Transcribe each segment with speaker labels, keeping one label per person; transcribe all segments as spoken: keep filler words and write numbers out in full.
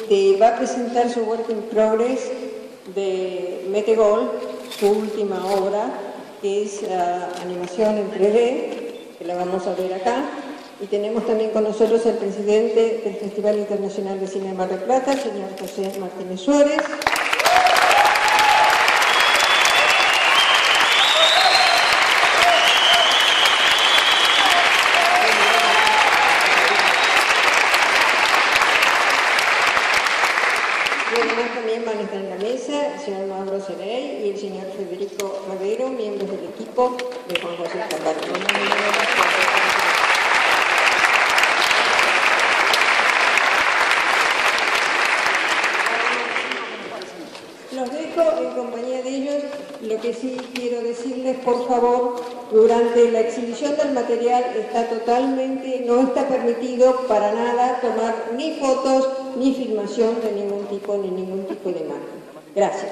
Speaker 1: este, va a presentar su work in progress de Metegol, su última obra, que es uh, animación en tres D, que la vamos a ver acá. Y tenemos también con nosotros al presidente del Festival Internacional de Cine de Mar del Plata, el señor José Martínez Suárez. Y además también van a estar en la mesa el señor Mauro Cerey y el señor Federico Madero, miembros del equipo de Juan José Escaparo. Los dejo en compañía de ellos. Lo que sí quiero decirles, por favor, durante la exhibición del material está totalmente, no está permitido para nada tomar ni fotos ni filmación de ningún tipo, ni ningún tipo de imagen. Gracias.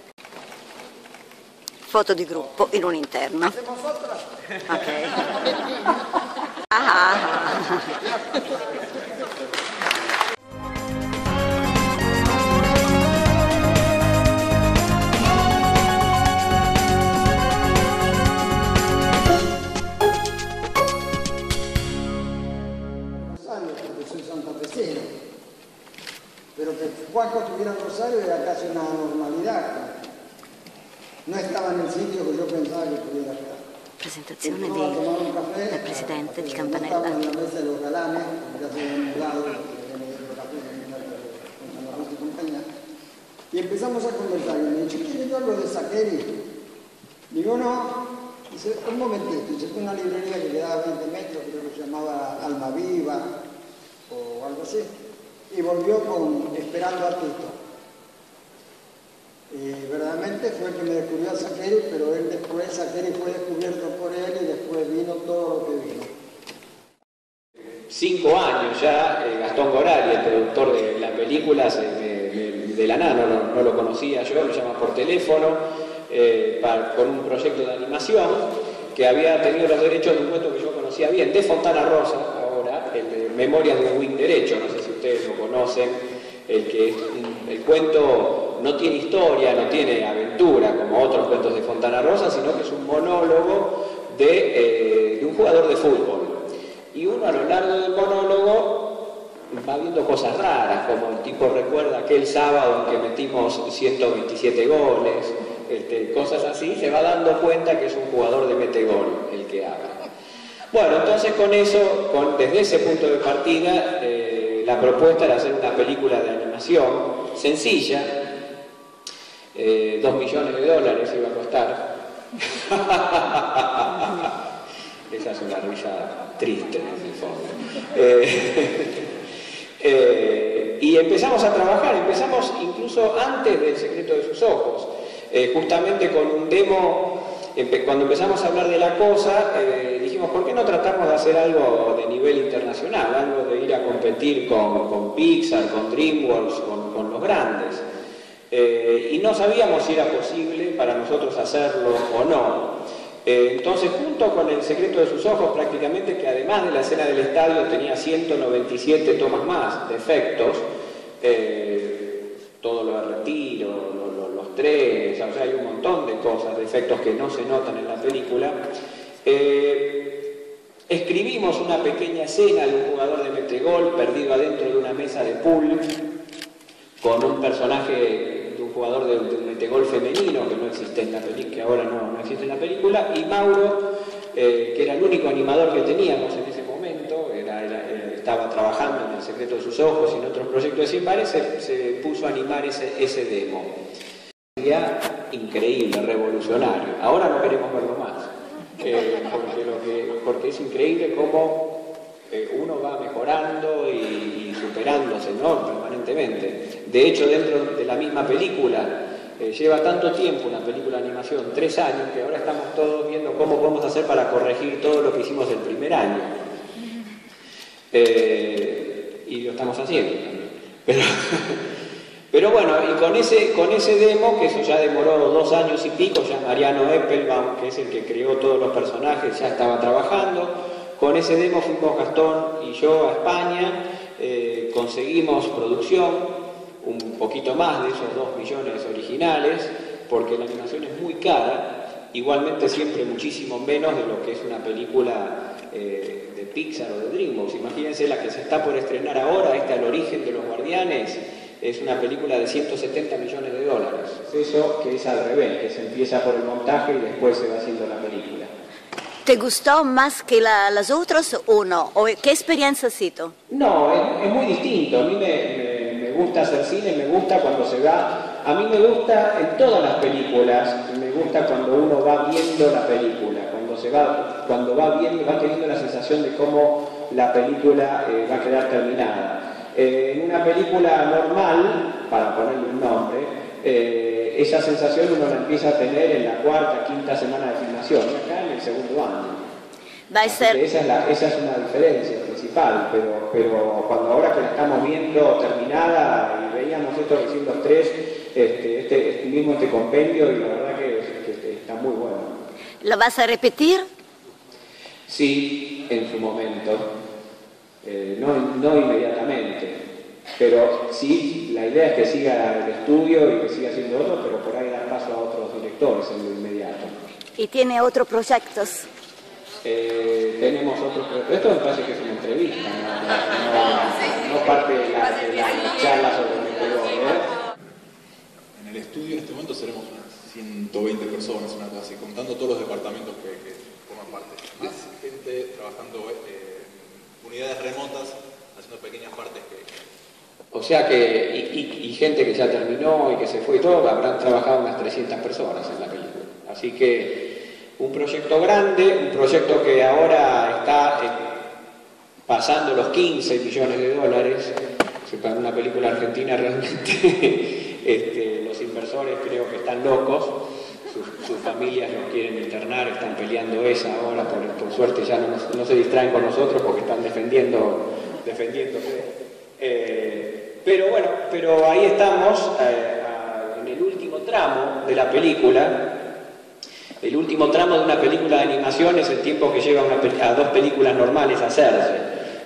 Speaker 2: Foto di gruppo in un'interno. Ok. Ah.
Speaker 3: Pero que Juanjo estuviera en Rosario era casi una normalidad. No estaba en el sitio que yo pensaba que pudiera estar.
Speaker 2: Presentazione del presidente di Campanella.
Speaker 3: En la mesa de los galanes, ya se habían mudado, y empezamos a conversar. Y me dice, ¿quiere yo algo de Saqueri? Digo, no. Dice, un momentito. Dice, fue una librería que quedaba a veinte metros, creo que se llamaba Alma Viva o algo así. Y volvió con Esperando a Tito. Y verdaderamente fue el que me descubrió a Saqueri, pero él después, Saqueri fue descubierto por él y después vino todo lo que vino.
Speaker 4: Cinco años ya, eh, Gastón Gorari, el productor de la película, se, de, de, de la nano, no, no lo conocía yo, lo llama por teléfono, eh, para, con un proyecto de animación que había tenido los derechos de un cuento que yo conocía bien, de Fontana Rosa, ahora, el de Memorias de un Wing Derecho, no sé si ustedes lo conocen, el que es un, el cuento no tiene historia, no tiene aventura como otros cuentos de Fontana Rosa, sino que es un monólogo de, eh, de un jugador de fútbol. Y uno a lo largo del monólogo va viendo cosas raras, como el tipo recuerda aquel sábado en que metimos ciento veintisiete goles, este, cosas así, se va dando cuenta que es un jugador de metegol el que habla. Bueno, entonces con eso, con, desde ese punto de partida, eh, la propuesta era hacer una película de animación sencilla, eh, dos millones de dólares iba a costar. Esa es una risa triste en el fondo. Eh, eh, y empezamos a trabajar, empezamos incluso antes del Secreto de sus ojos, eh, justamente con un demo. Cuando empezamos a hablar de la cosa, eh, dijimos, ¿por qué no tratamos de hacer algo de nivel internacional? Algo de ir a competir con, con Pixar, con DreamWorks, con, con los grandes. Eh, y no sabíamos si era posible para nosotros hacerlo o no. Eh, entonces, junto con El Secreto de sus ojos, prácticamente, que además de la escena del estadio tenía ciento noventa y siete tomas más de efectos, eh, todo lo de retiro, lo, lo, los trenes, o sea, hay un montón de cosas, de efectos que no se notan en la película. Eh, escribimos una pequeña escena de un jugador de metegol perdido adentro de una mesa de pool, con un personaje de un jugador de, de metegol femenino que no existe en la película, que ahora no, no existe en la película, y Mauro, eh, que era el único animador que teníamos en ese momento, era, era, estaba trabajando en El Secreto de sus ojos y en otros proyectos de Simbare, se, se puso a animar ese, ese demo. Sería increíble, revolucionario. Ahora no queremos verlo más, eh, porque, lo que, porque es increíble cómo eh, uno va mejorando y, y superándose, ¿no?, permanentemente. De hecho, dentro de la misma película, eh, lleva tanto tiempo una película de animación, tres años, que ahora estamos todos viendo cómo podemos hacer para corregir todo lo que hicimos el primer año. Eh, y lo estamos haciendo también. Pero, pero bueno, y con ese, con ese demo, que eso ya demoró dos años y pico, ya Mariano Eppelbaum, que es el que creó todos los personajes, ya estaba trabajando. Con ese demo fuimos Gastón y yo a España, eh, conseguimos producción, un poquito más de esos dos millones originales, porque la animación es muy cara, igualmente siempre muchísimo menos de lo que es una película eh, de Pixar o de DreamWorks. Imagínense la que se está por estrenar ahora, esta El origen de los guardianes, es una película de ciento setenta millones de dólares. Eso que es al revés, que se empieza por el montaje y después se va haciendo la película.
Speaker 2: ¿Te gustó más que la, las otras o no? ¿O qué experiencia ha sido?
Speaker 4: No, es, es muy distinto. A mí me, me, me gusta hacer cine, me gusta cuando se va... A mí me gusta en todas las películas, me gusta cuando uno va viendo la película, cuando se va, cuando va viendo, va teniendo la sensación de cómo la película eh, va a quedar terminada. Eh, en una película normal, para ponerle un nombre, eh, esa sensación uno la empieza a tener en la cuarta, quinta semana de filmación, y acá en el segundo año.
Speaker 2: Va a ser...
Speaker 4: Esa es, la, esa es una diferencia principal, pero, pero cuando ahora que la estamos viendo terminada y veíamos esto recién los tres, este, este, este mismo este compendio, y la verdad que, que, que está muy bueno.
Speaker 2: ¿Lo vas a repetir?
Speaker 4: Sí, en su momento, eh, no, no inmediatamente, pero sí, la idea es que siga el estudio y que siga haciendo otro, pero por ahí dar paso a otros directores en lo inmediato.
Speaker 2: ¿Y tiene otros proyectos?
Speaker 4: Eh, tenemos otros, pero esto me parece que es una entrevista, no, no, no, no parte de la, de la charla sobre Metegol, ¿eh?
Speaker 5: En el estudio en este momento seremos unas ciento veinte personas, una cosa así, contando todos los departamentos que, que forman parte. Más gente trabajando eh, en unidades remotas, haciendo pequeñas partes que...
Speaker 4: O sea que, y, y, y gente que ya terminó y que se fue y todo, habrán trabajado unas trescientas personas en la película. Así que un proyecto grande, un proyecto que ahora está eh, pasando los quince millones de dólares, que para una película argentina realmente este, los inversores creo que están locos, sus, sus familias los quieren internar, están peleando esa ahora, por, por suerte ya no, no se distraen con nosotros porque están defendiendo, defendiéndose. Eh, pero bueno, pero ahí estamos eh, a, en el último tramo de la película. El último tramo de una película de animación es el tiempo que lleva una, a dos películas normales a hacerse.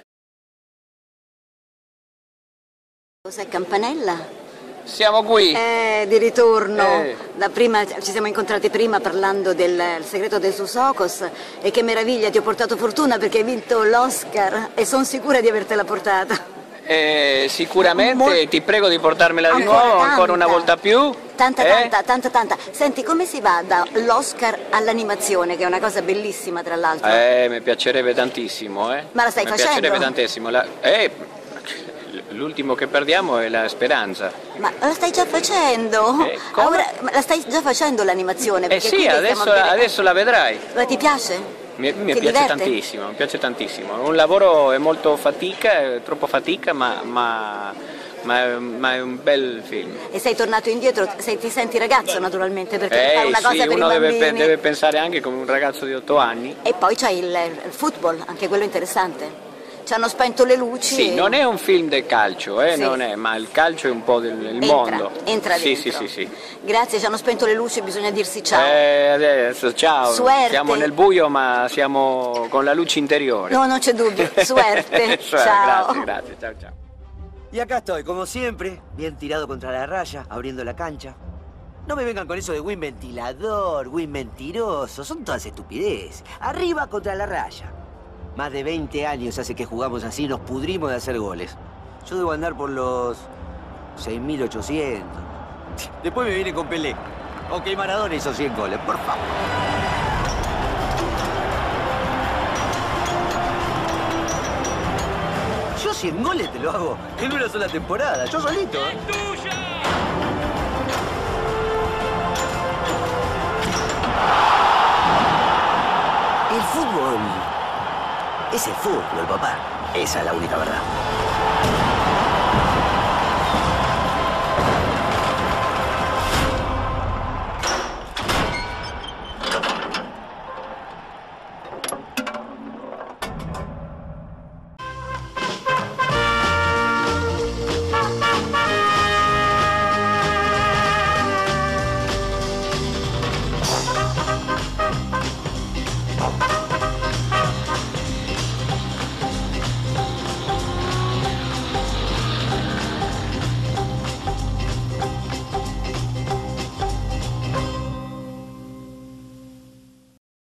Speaker 2: Cos'è Campanella?
Speaker 6: Siamo qui.
Speaker 2: Eh, di ritorno.
Speaker 6: Eh.
Speaker 2: Da prima, ci siamo incontrati prima parlando del segreto dei Susokos e che meraviglia, ti ho portato fortuna perché hai vinto l'Oscar e sono sicura di avertela portata.
Speaker 6: Eh, sicuramente,
Speaker 2: Mol-
Speaker 6: ti prego di portarmela di
Speaker 2: Ancora
Speaker 6: nuovo,
Speaker 2: tanta.
Speaker 6: ancora una volta più.
Speaker 2: Tanta,
Speaker 6: eh?
Speaker 2: tanta, tanta, tanta. Senti, come si va dall'Oscar all'animazione, che è una cosa bellissima tra l'altro?
Speaker 6: Eh, mi piacerebbe tantissimo, eh.
Speaker 2: Ma la stai
Speaker 6: mi
Speaker 2: facendo?
Speaker 6: Mi piacerebbe tantissimo. La... Eh, l'ultimo che perdiamo è la speranza.
Speaker 2: Ma la stai già facendo?
Speaker 6: Eh, come?
Speaker 2: Ora, ma la stai già facendo l'animazione?
Speaker 6: Eh
Speaker 2: Perché
Speaker 6: sì,
Speaker 2: qui che
Speaker 6: adesso,
Speaker 2: stiamo a vedere-
Speaker 6: adesso la vedrai.
Speaker 2: Ma ti piace?
Speaker 6: Mi, mi
Speaker 2: Ti
Speaker 6: piace
Speaker 2: diverte?
Speaker 6: tantissimo, mi piace tantissimo. È un lavoro, è molto fatica, è troppo fatica, ma, ma, ma, è, ma è un bel film.
Speaker 2: E sei tornato indietro, sei, ti senti ragazzo naturalmente, perché
Speaker 6: Eh
Speaker 2: fai una
Speaker 6: sì,
Speaker 2: cosa per
Speaker 6: uno
Speaker 2: i
Speaker 6: deve,
Speaker 2: bambini.
Speaker 6: pe- deve pensare anche come un ragazzo di otto anni.
Speaker 2: E poi c'è il, il football, anche quello interessante. Ci hanno spento le luci.
Speaker 6: Sì,
Speaker 2: e...
Speaker 6: non è un film del calcio, eh,
Speaker 2: Sì.
Speaker 6: non è, ma il calcio è un po' del il
Speaker 2: entra,
Speaker 6: mondo.
Speaker 2: entra
Speaker 6: sì,
Speaker 2: dentro.
Speaker 6: sì, sì, sì.
Speaker 2: Grazie, ci hanno spento le luci, bisogna dirsi ciao.
Speaker 6: Eh, adesso, ciao.
Speaker 2: Suerte.
Speaker 6: Siamo nel buio, ma siamo con la luce interiore.
Speaker 2: No, non c'è dubbio. Suerte. Ciao.
Speaker 6: Grazie, grazie, ciao, ciao.
Speaker 7: Y acá estoy, como siempre, bien tirado contra la raya, abriendo la cancha. No me vengan con eso de win ventilador, win mentiroso, son todas estupideces. Arriba contra la raya. Más de veinte años hace que jugamos así, nos pudrimos de hacer goles. Yo debo andar por los seis mil ochocientos. Después me viene con Pelé. Ok, Maradona hizo cien goles, por favor. Yo cien goles te lo hago en una sola temporada, yo solito. ¿eh? El fútbol es el fútbol, papá. Esa es la única verdad.